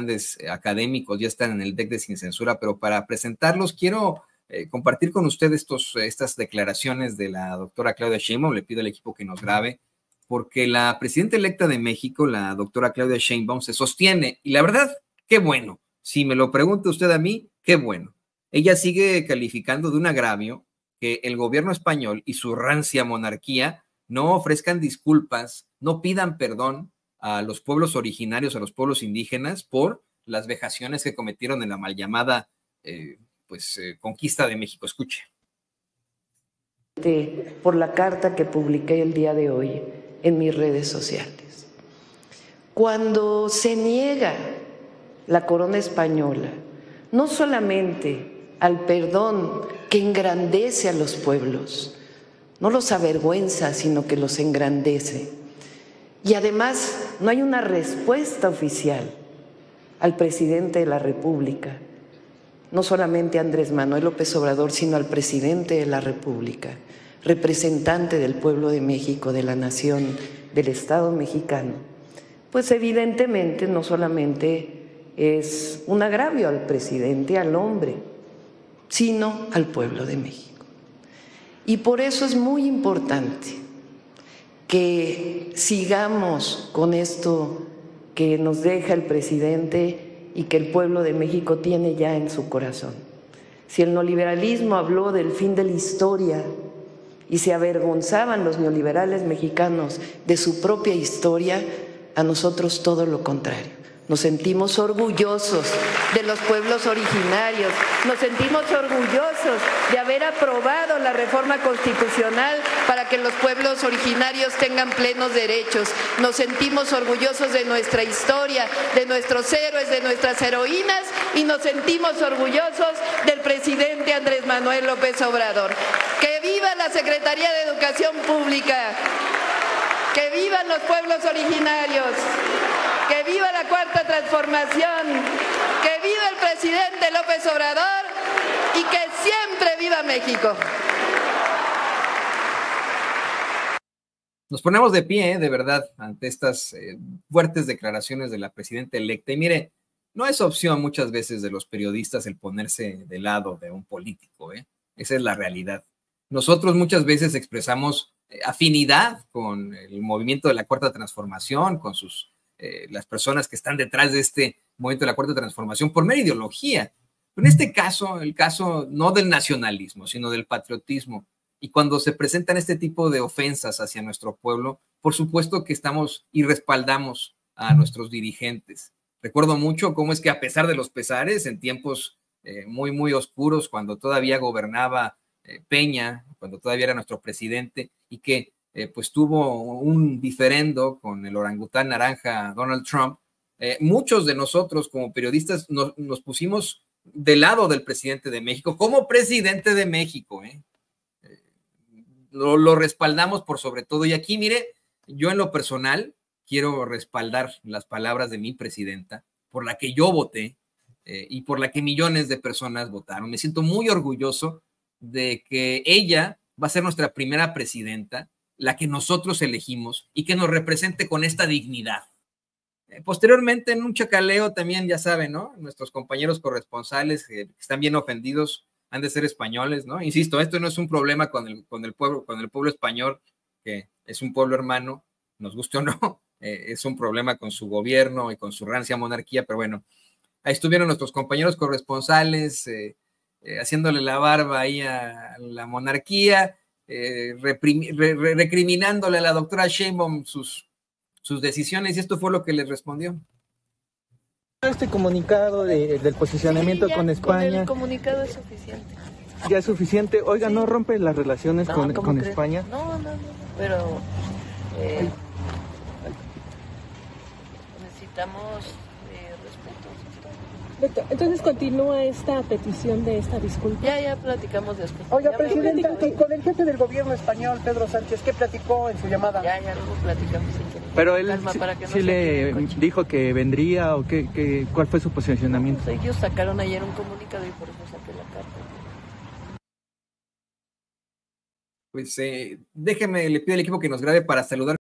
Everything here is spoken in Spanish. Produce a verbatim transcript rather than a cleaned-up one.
grandes académicos ya están en el deck de Sin Censura, pero para presentarlos quiero eh, compartir con usted estos, estas declaraciones de la doctora Claudia Sheinbaum. Le pido al equipo que nos grabe, porque la presidenta electa de México, la doctora Claudia Sheinbaum, se sostiene, y la verdad, qué bueno. Si me lo pregunta usted a mí, qué bueno. Ella sigue calificando de un agravio que el gobierno español y su rancia monarquía no ofrezcan disculpas, no pidan perdón a los pueblos originarios, a los pueblos indígenas, por las vejaciones que cometieron en la mal llamada eh, pues, eh, conquista de México. Escuche. Por la carta que publiqué el día de hoy en mis redes sociales. Cuando se niega la corona española, no solamente al perdón que engrandece a los pueblos, no los avergüenza, sino que los engrandece. Y además no hay una respuesta oficial al presidente de la República, no solamente a Andrés Manuel López Obrador, sino al presidente de la República, representante del pueblo de México, de la nación, del Estado mexicano. Pues evidentemente no solamente es un agravio al presidente, al hombre, sino al pueblo de México. Y por eso es muy importante que sigamos con esto que nos deja el presidente y que el pueblo de México tiene ya en su corazón. Si el neoliberalismo habló del fin de la historia y se avergonzaban los neoliberales mexicanos de su propia historia, a nosotros todo lo contrario. Nos sentimos orgullosos de los pueblos originarios, nos sentimos orgullosos de haber aprobado la reforma constitucional para que los pueblos originarios tengan plenos derechos, nos sentimos orgullosos de nuestra historia, de nuestros héroes, de nuestras heroínas, y nos sentimos orgullosos del presidente Andrés Manuel López Obrador. ¡Que viva la Secretaría de Educación Pública! ¡Que vivan los pueblos originarios! ¡Que viva la Cuarta Transformación! ¡Que viva el presidente López Obrador! ¡Y que siempre viva México! Nos ponemos de pie, ¿eh? De verdad, ante estas eh, fuertes declaraciones de la presidenta electa. Y mire, no es opción muchas veces de los periodistas el ponerse de lado de un político, ¿eh? Esa es la realidad. Nosotros muchas veces expresamos eh, afinidad con el movimiento de la Cuarta Transformación, con sus Eh, las personas que están detrás de este movimiento de la Cuarta Transformación por mera ideología. En este caso, el caso no del nacionalismo, sino del patriotismo. Y cuando se presentan este tipo de ofensas hacia nuestro pueblo, por supuesto que estamos y respaldamos a nuestros dirigentes. Recuerdo mucho cómo es que, a pesar de los pesares, en tiempos eh, muy, muy oscuros, cuando todavía gobernaba eh, Peña, cuando todavía era nuestro presidente, y que Eh, pues tuvo un diferendo con el orangután naranja Donald Trump, eh, muchos de nosotros como periodistas nos, nos pusimos del lado del presidente de México, como presidente de México, ¿eh? Eh, lo, lo respaldamos por sobre todo. Y aquí, mire, yo en lo personal quiero respaldar las palabras de mi presidenta, por la que yo voté eh, y por la que millones de personas votaron. Me siento muy orgulloso de que ella va a ser nuestra primera presidenta, la que nosotros elegimos, y que nos represente con esta dignidad. Eh, posteriormente, en un chacaleo también, ya saben, ¿no? Nuestros compañeros corresponsales eh, que están bien ofendidos han de ser españoles, ¿no? Insisto, esto no es un problema con el, con el pueblo, con el pueblo español, que es un pueblo hermano, nos guste o no, eh, es un problema con su gobierno y con su rancia monarquía, pero bueno, ahí estuvieron nuestros compañeros corresponsales eh, eh, haciéndole la barba ahí a la monarquía, Eh, reprimi, re, re, recriminándole a la doctora Sheinbaum sus, sus decisiones, y esto fue lo que les respondió. Este comunicado de, del posicionamiento sí, ya, con España. Con el comunicado es suficiente. Ya es suficiente. Oiga, sí. ¿No rompe las relaciones no, con, con España? No, no, no, pero eh, necesitamos eh, respeto. Entonces continúa esta petición de esta disculpa. Ya, ya platicamos después. Oiga, presidenta, con el jefe del gobierno español, Pedro Sánchez, ¿qué platicó en su llamada? Ya, ya luego platicamos. Pero él sí, no sí le dijo que vendría, o qué, qué, ¿cuál fue su posicionamiento? No, pues ellos sacaron ayer un comunicado y por eso saqué la carta. Pues eh, déjeme, le pido al equipo que nos grabe para saludar.